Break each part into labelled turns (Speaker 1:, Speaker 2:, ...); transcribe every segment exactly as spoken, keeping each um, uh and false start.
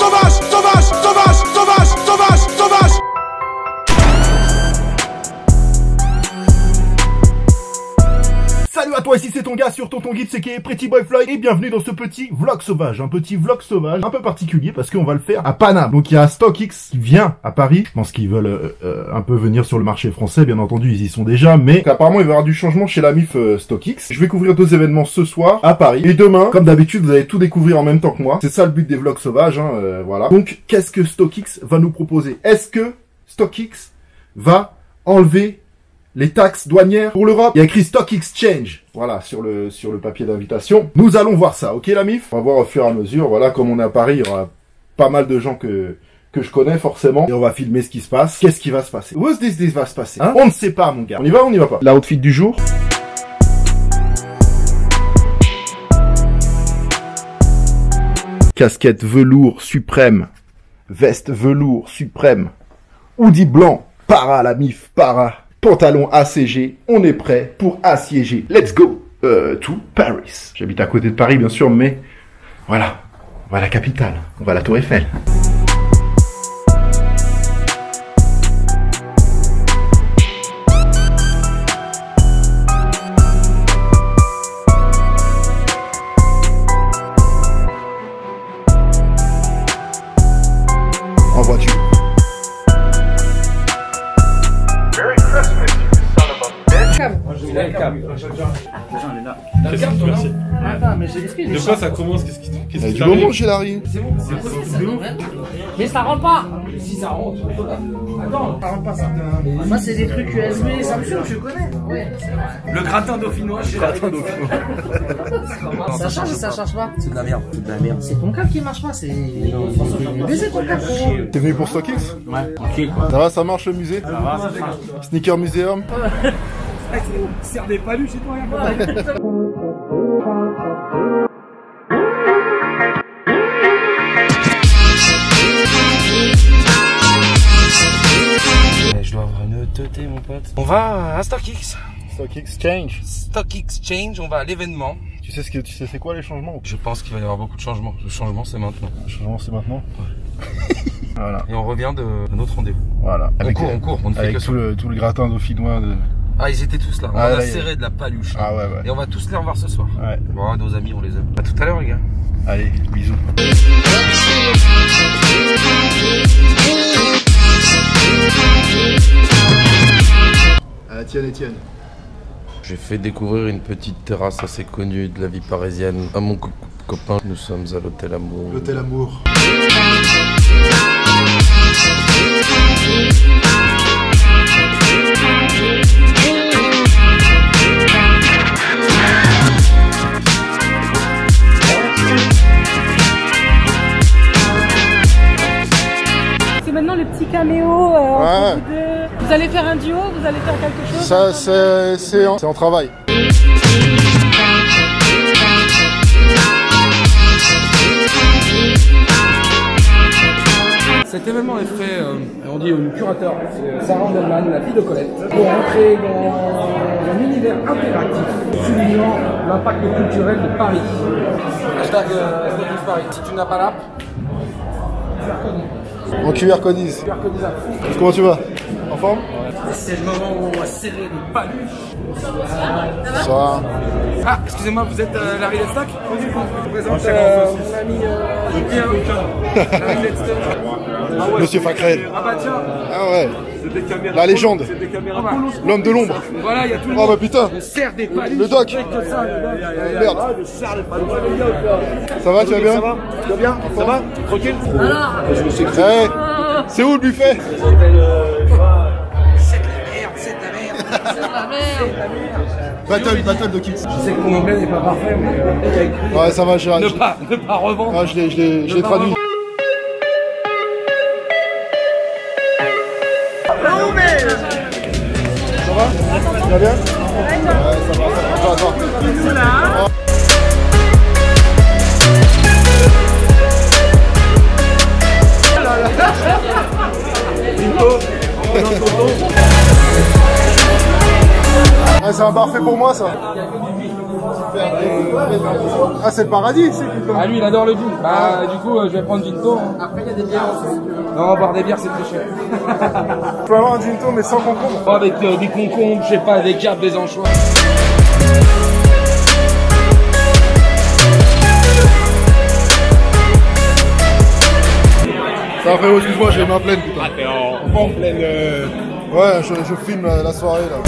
Speaker 1: sauvage, sauvage, sauvage, sauvage, sauvage, sauvage. Salut à toi, ici c'est ton gars sur Tonton Guide, c'est qui est Pretty Boy Floyd et bienvenue dans ce petit vlog sauvage, un petit vlog sauvage un peu particulier parce qu'on va le faire à Paname. Donc il y a StockX qui vient à Paris, je pense qu'ils veulent euh, euh, un peu venir sur le marché français, bien entendu ils y sont déjà, mais donc, apparemment il va y avoir du changement chez la M I F euh, StockX. Je vais couvrir deux événements ce soir à Paris et demain, comme d'habitude vous allez tout découvrir en même temps que moi, c'est ça le but des vlogs sauvages, hein, euh, voilà. Donc qu'est-ce que StockX va nous proposer? Est-ce que StockX va enlever les taxes douanières pour l'Europe? Il y a écrit Stock Exchange, voilà, sur le sur le papier d'invitation. Nous allons voir ça, ok la M I F? On va voir au fur et à mesure, voilà, comme on est à Paris, il y aura pas mal de gens que que je connais forcément. Et on va filmer ce qui se passe. Qu'est-ce qui va se passer? What's this, this va se passer, hein? On ne sait pas mon gars. On y va ou on y va pas? La outfit du jour. Casquette velours suprême. Veste velours suprême. Hoodie blanc. Para la M I F, para. Pantalon A C G, on est prêt pour assiéger. Let's go euh, to Paris. J'habite à côté de Paris, bien sûr, mais voilà, on va à la capitale, on va à la Tour Eiffel. En voiture.
Speaker 2: Il a le câble.
Speaker 3: Le câble, toi, merci.
Speaker 2: Attends, mais j'ai l'esprit.
Speaker 3: De quoi ça commence? Qu'est-ce qui qu'est-ce qui
Speaker 1: Du moment chez Larry.
Speaker 2: C'est bon, c'est quoi ça? Mais ça rentre pas. Si ça rentre. Attends, ça rentre pas ça. Moi c'est des trucs U S B, Samsung, je connais. Ouais.
Speaker 3: Le gratin dauphinois, le gratin dauphinois.
Speaker 2: Ça charge ou ça charge pas?
Speaker 4: C'est de la merde, c'est de la merde.
Speaker 2: C'est ton câble qui marche pas, c'est. Baiser ton câble, frérot.
Speaker 1: T'es venu pour StockX?
Speaker 4: Ouais, ok.
Speaker 1: Ça va, ça marche le musée?
Speaker 4: Ça va,
Speaker 1: Sneaker Museum?
Speaker 3: Serre des palus chez toi, regarde.
Speaker 4: Je dois avoir une teuté, mon pote. On va à StockX.
Speaker 1: Stock Exchange.
Speaker 4: Stock Exchange, on va à l'événement.
Speaker 1: Tu sais ce que tu sais c'est quoi les changements?
Speaker 4: Je pense qu'il va y avoir beaucoup de changements. Le changement, c'est maintenant.
Speaker 1: Le changement c'est maintenant.
Speaker 4: Ouais.
Speaker 1: Voilà.
Speaker 4: Et on revient de, de notre rendez-vous.
Speaker 1: Voilà.
Speaker 4: On
Speaker 1: Avec
Speaker 4: court, on court, on ne fait
Speaker 1: avec
Speaker 4: que
Speaker 1: tout
Speaker 4: ça.
Speaker 1: le tout le gratin dauphinois de.
Speaker 4: Ah, ils étaient tous là. On
Speaker 1: Ah,
Speaker 4: a
Speaker 1: là,
Speaker 4: serré
Speaker 1: il...
Speaker 4: de la paluche.
Speaker 1: Ah ouais ouais.
Speaker 4: Et on va tous les revoir ce soir.
Speaker 1: Ouais.
Speaker 4: Bon, nos amis, on les aime. À tout à l'heure, les gars.
Speaker 1: Allez, bisous. Ah, Etienne, Etienne.
Speaker 4: J'ai fait découvrir une petite terrasse assez connue de la vie parisienne à mon co copain. Nous sommes à l'Hôtel Amour.
Speaker 1: L'Hôtel Amour.
Speaker 5: C'est maintenant le petit caméo. Euh,
Speaker 1: Ouais.
Speaker 5: entre vous deux. Vous allez faire un duo, vous allez faire quelque chose.
Speaker 1: Ça c'est c'est en, c'est en travail.
Speaker 6: Cet événement est fait, euh, on dit au curateur, c'est Sarah Andelman, la fille de Colette, pour entrer dans un univers interactif, soulignant l'impact culturel de Paris. Hashtag euh, StockX Paris. Si tu n'as pas l'app,
Speaker 1: En Q R codise.
Speaker 6: tu reconnais à fond.
Speaker 1: Comment tu vas? En forme?
Speaker 6: C'est le moment où on va serrer les paluches.
Speaker 1: Ça va.
Speaker 6: Ah, excusez-moi, vous êtes euh, Larry Letstock? Je vous présente euh, mon ami euh, Pierre. Larry Letstock. Ah ouais,
Speaker 1: Monsieur Facrel.
Speaker 6: Ah bah tiens,
Speaker 1: Ah ouais.
Speaker 6: c'est des caméras.
Speaker 1: La légende.
Speaker 6: C'est des caméras.
Speaker 1: L'homme de l'ombre.
Speaker 6: Voilà, il y a tout le
Speaker 1: Oh
Speaker 6: monde.
Speaker 1: bah putain.
Speaker 6: On serre des paluches.
Speaker 1: Le doc.
Speaker 6: Avec ça, le doc.
Speaker 1: Merde.
Speaker 6: Ah, je serre les paluches.
Speaker 1: Ça va, tu vas bien?
Speaker 6: Ça va? Tu vas bien? Ça va? Tranquille?
Speaker 1: Eh, c'est où le buffet? Battle, battle de kids.
Speaker 6: Je sais que mon anglais n'est pas parfait, mais euh, il y a écrit.
Speaker 1: Ouais, ça va, j'ai
Speaker 6: Ne
Speaker 1: je-
Speaker 6: pas, ne pas revendre.
Speaker 1: Ah, je l'ai je l'ai je l'ai traduit. Ça va? Tu vas bien? Ouais, ça va, ça va. Attends, attends. Ah, c'est un parfait pour moi ça. Ah, c'est le paradis ici, putain.
Speaker 6: Ah, lui, il adore le gin. Bah, du coup, euh, je vais prendre ginto. Hein. Après, il y a des bières aussi. Non, boire des bières, c'est très cher.
Speaker 1: Je peux avoir un ginto, mais sans concombre.
Speaker 6: Oh, avec euh, des concombres, je sais pas, des cartes, des anchois.
Speaker 1: Ça fait, excuse-moi, j'ai ma pleine, putain.
Speaker 6: Ah, t'es en, en pleine... Euh...
Speaker 1: Ouais, je, je filme la, la soirée, là.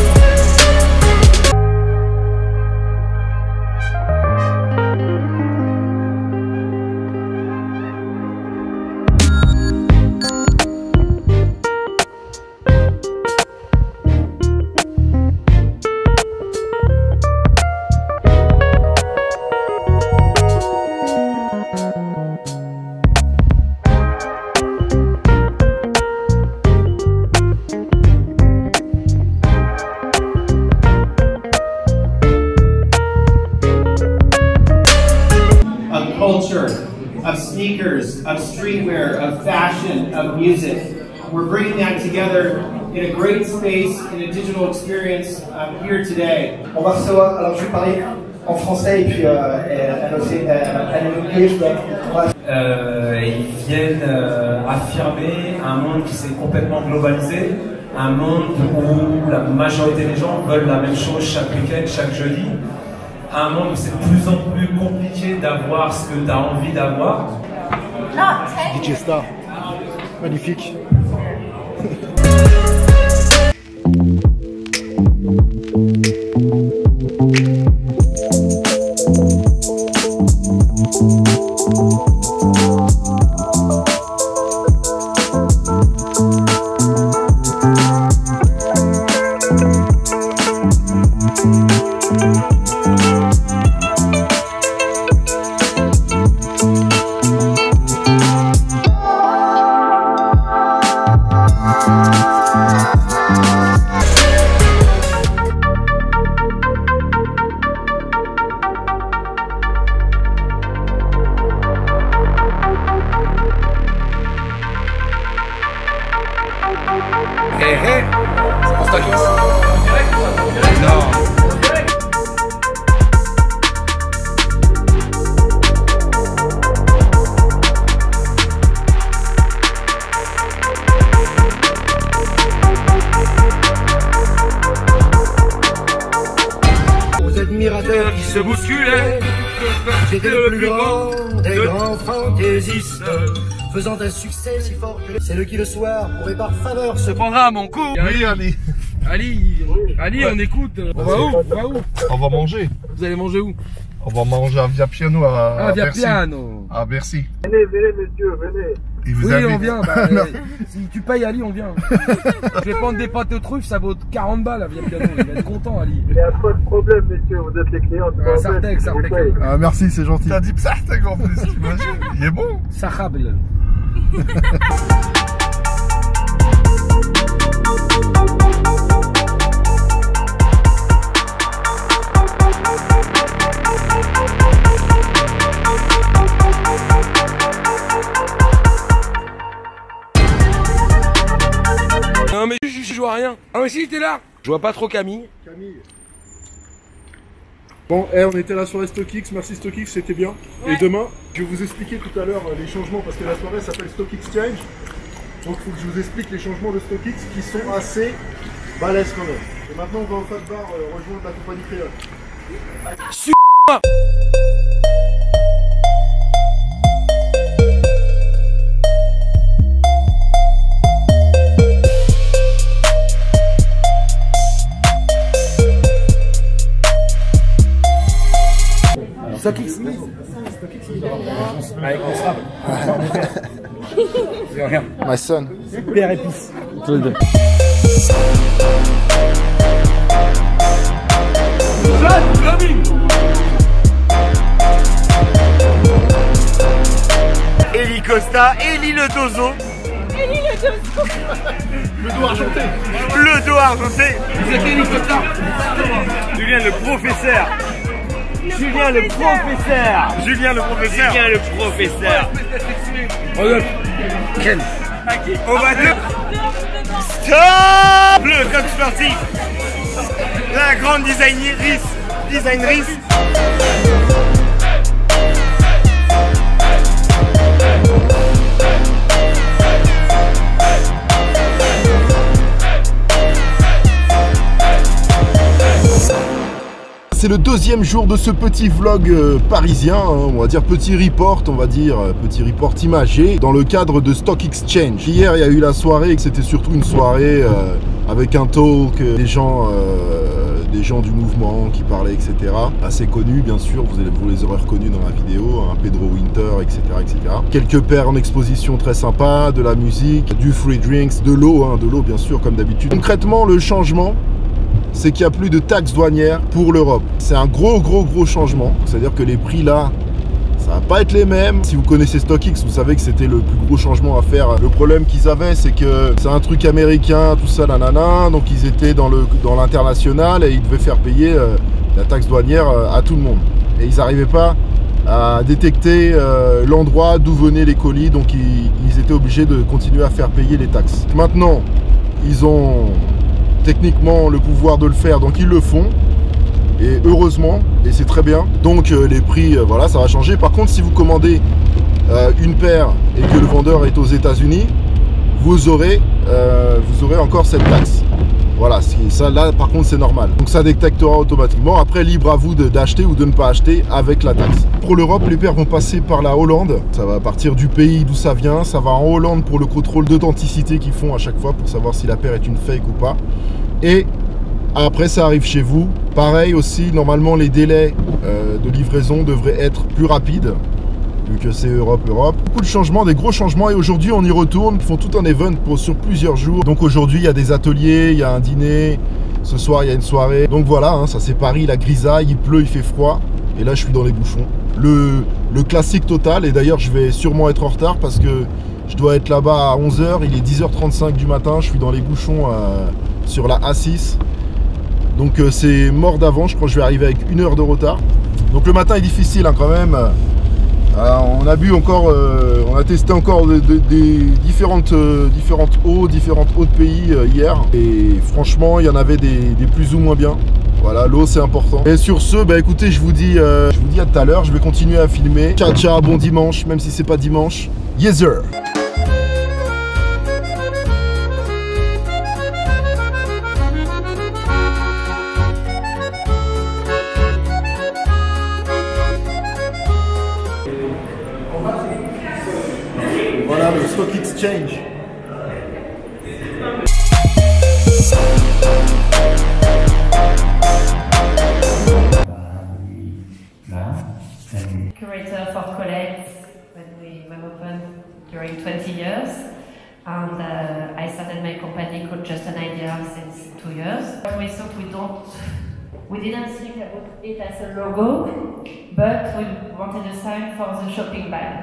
Speaker 7: Of sneakers, of streetwear, of fashion, of music. We're bringing that together in a great space, in a digital experience um, here today.
Speaker 8: On va recevoir, alors je vais parler en français et puis euh, elle aussi, elle est oubliée, je dois...
Speaker 9: Euh, ils viennent euh, affirmer un monde qui s'est complètement globalisé, un monde où la majorité des gens veulent la même chose chaque week-end, chaque jeudi. Un monde où c'est de plus en plus compliqué d'avoir ce que tu as envie d'avoir.
Speaker 1: D J Star, magnifique.
Speaker 6: Hé hé, c'est pour ça que... Non.
Speaker 8: Aux admirateurs
Speaker 6: Qui se bousculaient,
Speaker 8: j'étais le plus grand des grands fantaisistes, faisant un succès si fort que c'est le qui le soir pourrait par faveur se
Speaker 6: prendra à mon cou.
Speaker 1: Oui, Ali.
Speaker 6: Ali, Ali, on écoute. On va où? On va où?
Speaker 1: On va manger.
Speaker 6: Vous allez manger où?
Speaker 1: On va manger à Via Piano à,
Speaker 6: Ah,
Speaker 1: à
Speaker 6: Via
Speaker 1: Bercy.
Speaker 6: Piano.
Speaker 1: À Bercy.
Speaker 8: Venez, venez, messieurs, venez.
Speaker 1: Il vous
Speaker 6: Oui,
Speaker 1: invite.
Speaker 6: on vient. Bah, euh, si tu payes Ali, on vient. Je vais prendre des pâtes aux truffes, ça vaut quarante balles à Via Piano. Il va être content, Ali.
Speaker 8: Il n'y a pas de problème, messieurs, vous êtes les clients.
Speaker 6: Ah, Sartek, Sartek.
Speaker 1: Ah, merci, c'est gentil. T'as dit Psartek en plus, t'imagines? Il est bon.
Speaker 6: Sahable. Non mais je, je, je vois rien. Ah mais si, t'es là. Je vois pas trop Camille.
Speaker 1: Camille. Bon, eh, on était là sur StockX, merci StockX, c'était bien. Ouais. Et demain, je vais vous expliquer tout à l'heure les changements parce que la soirée s'appelle Stock Exchange. Donc il faut que je vous explique les changements de StockX qui sont assez balèzes quand même. Et maintenant on va au Fat Bar euh, rejoindre la compagnie créole.
Speaker 6: Su***moi. StockX. Avec le sable. Regarde.
Speaker 1: My son.
Speaker 6: Père épice. Tous les deux.
Speaker 10: Eli Costa, Eli le Dozo.
Speaker 5: Eli le Dozo.
Speaker 1: Le dos argenté.
Speaker 10: Le dos argenté.
Speaker 6: Vous êtes Eli Costa.
Speaker 10: Julien le professeur.
Speaker 5: Le
Speaker 10: Julien le professeur. Julien le professeur. Julien le professeur.
Speaker 6: Ken.
Speaker 10: On va te... Stop. Le coq sportif. La grande designeriste designeriste.
Speaker 1: C'est le deuxième jour de ce petit vlog euh, parisien, hein, on va dire petit report, on va dire euh, petit report imagé dans le cadre de Stock Exchange. Hier il y a eu la soirée et que c'était surtout une soirée euh, avec un talk, euh, des gens, euh, des gens du mouvement qui parlaient, et cetera. Assez connus bien sûr, vous, allez, vous les aurez reconnus dans la vidéo, hein, Pedro Winter, et cetera, et cetera. Quelques paires en exposition très sympa, de la musique, du free drinks, de l'eau, hein, de l'eau bien sûr comme d'habitude. Concrètement le changement, c'est qu'il n'y a plus de taxes douanières pour l'Europe. C'est un gros gros gros changement, c'est-à-dire que les prix là, ça va pas être les mêmes. Si vous connaissez StockX, vous savez que c'était le plus gros changement à faire. Le problème qu'ils avaient, c'est que c'est un truc américain, tout ça, nanana, donc ils étaient dans le dans l'international et ils devaient faire payer euh, la taxe douanière euh, à tout le monde. Et ils n'arrivaient pas à détecter euh, l'endroit d'où venaient les colis, donc ils, ils étaient obligés de continuer à faire payer les taxes. Maintenant, ils ont techniquement le pouvoir de le faire, donc ils le font et heureusement, et c'est très bien. Donc euh, les prix, euh, voilà, ça va changer. Par contre, si vous commandez euh, une paire et que le vendeur est aux États-Unis, vous aurez euh, vous aurez encore cette taxe. Voilà, ça là par contre c'est normal. Donc ça détectera automatiquement. Après, libre à vous d'acheter ou de ne pas acheter avec la taxe. Pour l'Europe, les paires vont passer par la Hollande. Ça va partir du pays d'où ça vient. Ça va en Hollande pour le contrôle d'authenticité qu'ils font à chaque fois pour savoir si la paire est une fake ou pas. Et après ça arrive chez vous. Pareil aussi, normalement les délais euh, de livraison devraient être plus rapides, vu que c'est Europe, Europe. Beaucoup de changements, des gros changements, et aujourd'hui on y retourne. Ils font tout un event pour, sur plusieurs jours. Donc aujourd'hui il y a des ateliers, il y a un dîner, ce soir il y a une soirée. Donc voilà, hein, ça c'est Paris, la grisaille, il pleut, il fait froid, et là je suis dans les bouchons. Le, le classique total, et d'ailleurs je vais sûrement être en retard parce que je dois être là-bas à onze heures, il est dix heures trente-cinq du matin, je suis dans les bouchons euh, sur la A six. Donc euh, c'est mort d'avant, je crois que je vais arriver avec une heure de retard. Donc le matin est difficile hein, quand même. Euh, on a bu encore, euh, on a testé encore des de, de, différentes, euh, différentes eaux, différentes eaux de pays euh, hier. Et franchement, il y en avait des, des plus ou moins bien. Voilà, l'eau c'est important. Et sur ce, bah écoutez, je vous dis, euh, je vous dis à tout à l'heure. Je vais continuer à filmer. Ciao ciao, bon dimanche, même si c'est pas dimanche. Yes sir. Voilà le Stock Exchange.
Speaker 11: Curator for Colette when we were open during twenty years, and uh, I started my company called Just an Idea since two years. We thought we don't, we didn't think about it as a logo, but we wanted a sign for the shopping bag.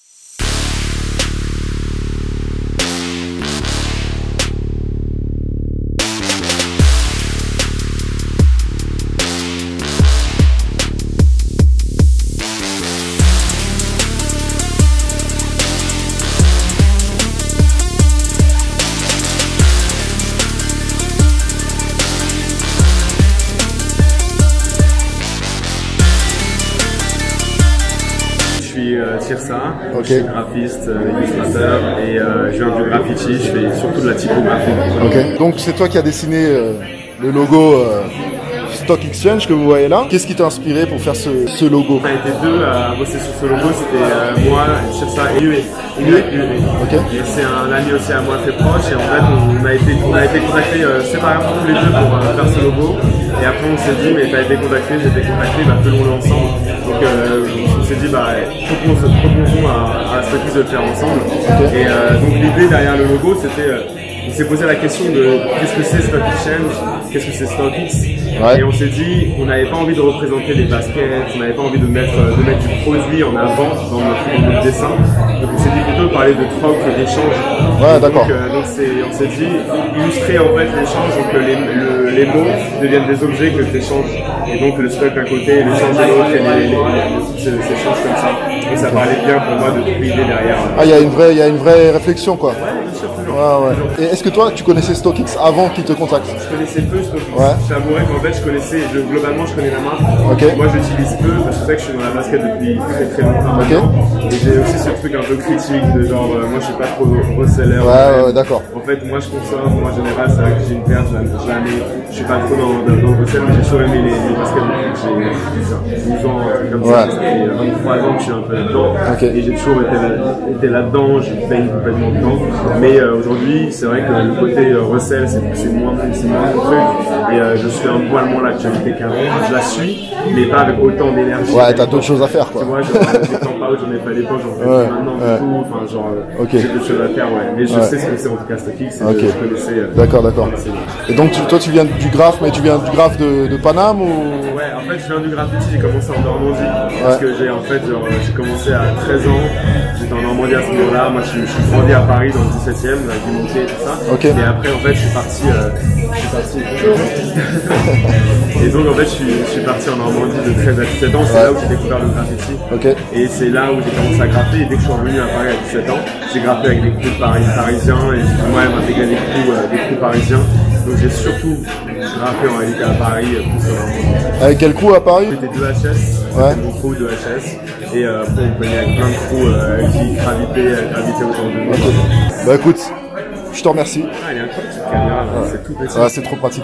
Speaker 12: Tirsa, okay. Je suis graphiste, euh, illustrateur et euh, je viens du graffiti, je fais surtout de la typographie.
Speaker 1: Ok. Donc c'est toi qui as dessiné euh, le logo euh, Stock Exchange que vous voyez là. Qu'est-ce qui t'a inspiré pour faire ce, ce logo?
Speaker 12: On a été deux à bosser sur ce logo, c'était euh, moi, Tirsa et Ué.
Speaker 1: Okay.
Speaker 12: Et c'est un ami aussi à moi très proche et en fait on a été, on a été contactés euh, séparément tous les deux pour euh, faire ce logo. Et après on s'est dit mais t'as été contacté, j'ai été contacté, bah faisons-le ensemble. Donc euh, on s'est dit bah proposons à, à StockX de le faire ensemble. Okay. Et euh, donc l'idée derrière le logo c'était, euh, on s'est posé la question de qu'est-ce que c'est Stock Exchange, qu'est-ce que c'est StockX. Ouais. Et on s'est dit on n'avait pas envie de représenter des baskets, on n'avait pas envie de mettre, de mettre du produit en avant dans notre, dans notre dessin. Donc on s'est dit plutôt de parler de troc, d'échange.
Speaker 1: Ouais, d'accord.
Speaker 12: Donc, euh, donc on s'est dit illustrer en fait l'échange, donc les, le, les mots deviennent des objets que tu échanges. Et donc le stock d'un côté, l'échange de l'autre, et les, les, les, s'échangent comme ça. Et ça parlait bien pour moi de trouver l'idée derrière.
Speaker 1: Ah, il y a une vraie, il y a une vraie réflexion quoi.
Speaker 12: Ouais, bien sûr, toujours.
Speaker 13: ouais. Et est-ce que toi, tu connaissais StockX avant qu'il te contacte?
Speaker 12: Je connaissais peu StockX.
Speaker 13: Ouais.
Speaker 12: Je t'avouerais qu'en fait, je connaissais, je, globalement, je connais la marque.
Speaker 13: Okay.
Speaker 12: Moi, j'utilise peu parce que c'est vrai que je suis dans la basket depuis très très longtemps
Speaker 13: okay.
Speaker 12: maintenant. Et j'ai aussi ce truc un peu critique de genre, euh, moi, je suis pas trop reseller.
Speaker 13: Ouais, ouais, ouais d'accord.
Speaker 12: En fait, moi, je consomme, moi, en général, c'est vrai que j'ai une paire, jamais, je suis pas trop dans, dans, dans le recel, mais j'ai toujours aimé les, les baskets depuis que j'ai douze ans, un truc comme
Speaker 13: ouais.
Speaker 12: ça. Et vingt-trois ans que je suis un peu là-dedans. Okay. Et j'ai toujours été, là, été là-dedans, je baigne complètement dedans. Mais euh, aujourd'hui, c'est vrai que le côté euh, recel, c'est moins, moins mon truc. Et euh, je suis un poil moins l'actualité qu'avant. Je la suis, mais pas avec autant d'énergie.
Speaker 13: Ouais, t'as d'autres choses à faire, quoi.
Speaker 12: Tu vois, genre, des temps pas où j'en ai fait à l'époque, j'en fais ouais, maintenant, ouais. tout. Enfin, genre, okay. j'ai d'autres choses à faire, ouais. Mais je ouais. sais ce que c'est en tout cas StockX.
Speaker 13: Okay.
Speaker 12: Je connaissais. Euh,
Speaker 13: d'accord, d'accord. Et donc, tu, toi, tu viens du graphe, mais tu viens du graphe de, de Paname ou?
Speaker 12: Ouais, en fait, je viens du graffiti, j'ai commencé en Normandie. Ouais. Parce que j'ai en fait, genre, j'ai commencé à treize ans. J'étais en Normandie à ce moment-là. Moi, je, je suis grandi à Paris dans le dix-septième, avec du Montier et tout ça.
Speaker 13: Okay.
Speaker 12: Et après, en fait, je suis parti. Euh, je suis parti. Et donc, en fait, je suis, je suis parti en Normandie de treize à dix-sept ans. C'est ouais. là où j'ai découvert le graffiti.
Speaker 13: Okay.
Speaker 12: Et c'est là où j'ai commencé à graffer. Et dès que je suis revenu à Paris à dix-sept ans, j'ai graffé avec des crews parisiens. Et j'ai moi-même intégré des crews, euh, des crews parisiens. Donc, j'ai surtout graffé en réalité à Paris. Plus
Speaker 13: avec quel crew à Paris?
Speaker 12: C'était deux H S.
Speaker 13: Ouais.
Speaker 12: Mon crew de H S. Et euh, après, on connaît avec plein de crews euh, qui gravitaient, gravitaient autour de nous.
Speaker 13: Okay. Bah écoute, je te remercie.
Speaker 12: Ah, il est incroyable cette caméra, ouais. C'est tout petit.
Speaker 13: Ouais, c'est trop pratique.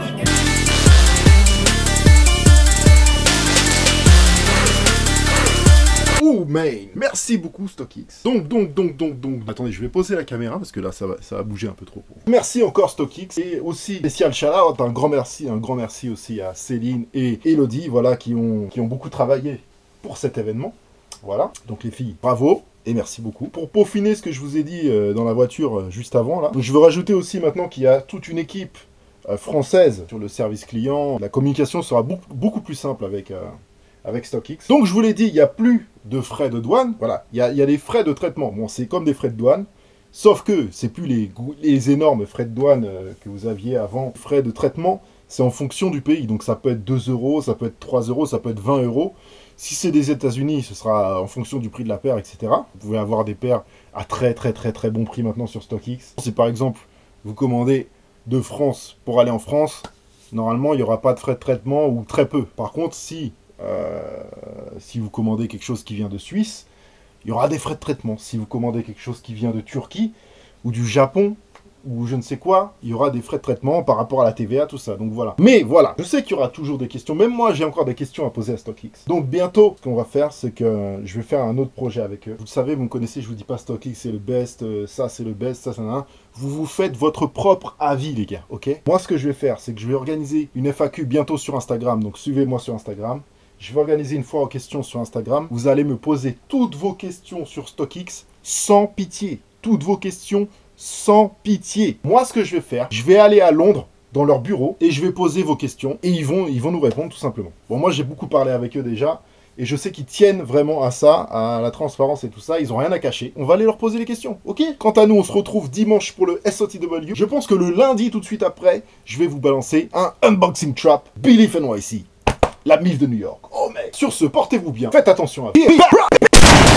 Speaker 13: Ouh, main. Merci beaucoup StockX. Donc, donc, donc, donc, donc. Attendez, je vais poser la caméra parce que là, ça va, ça va bouger un peu trop. Merci encore StockX. Et aussi, spécial shout-out, un grand merci, un grand merci aussi à Céline et Elodie, voilà, qui ont, qui ont beaucoup travaillé pour cet événement. Voilà. Donc les filles, bravo. Et merci beaucoup. Pour peaufiner ce que je vous ai dit euh, dans la voiture euh, juste avant, là. Donc, je veux rajouter aussi maintenant qu'il y a toute une équipe euh, française sur le service client. La communication sera beaucoup, beaucoup plus simple avec... Euh, avec StockX. Donc je vous l'ai dit, il n'y a plus de frais de douane. Voilà, il y a, il y a des frais de traitement. Bon, c'est comme des frais de douane, sauf que c'est plus les, les énormes frais de douane euh, que vous aviez avant. Frais de traitement, c'est en fonction du pays. Donc ça peut être deux euros, ça peut être trois euros, ça peut être vingt euros. Si c'est des États-Unis, ce sera en fonction du prix de la paire, et cetera. Vous pouvez avoir des paires à très très très très bon prix maintenant sur StockX. Si par exemple, vous commandez de France pour aller en France, normalement, il n'y aura pas de frais de traitement ou très peu. Par contre, si... Euh, si vous commandez quelque chose qui vient de Suisse, il y aura des frais de traitement. Si vous commandez quelque chose qui vient de Turquie ou du Japon ou je ne sais quoi, il y aura des frais de traitement par rapport à la T V A, tout ça. Donc voilà. Mais voilà, je sais qu'il y aura toujours des questions. Même moi, j'ai encore des questions à poser à StockX. Donc bientôt, ce qu'on va faire, c'est que je vais faire un autre projet avec eux. Vous le savez, vous me connaissez, je vous dis pas StockX c'est le best, euh, ça c'est le best, ça c'est un. Vous vous faites votre propre avis, les gars, ok? Moi, ce que je vais faire, c'est que je vais organiser une F A Q bientôt sur Instagram. Donc suivez-moi sur Instagram. Je vais organiser une fois aux questions sur Instagram. Vous allez me poser toutes vos questions sur StockX sans pitié. Toutes vos questions sans pitié. Moi, ce que je vais faire, je vais aller à Londres dans leur bureau et je vais poser vos questions et ils vont, ils vont nous répondre tout simplement. Bon, moi, j'ai beaucoup parlé avec eux déjà et je sais qu'ils tiennent vraiment à ça, à la transparence et tout ça. Ils n'ont rien à cacher. On va aller leur poser les questions, ok? Quant à nous, on se retrouve dimanche pour le S O T W. Je pense que le lundi, tout de suite après, je vais vous balancer un unboxing trap Belief N Y C. La M I F de New York. Oh mec. Sur ce, portez-vous bien. Faites attention à vous.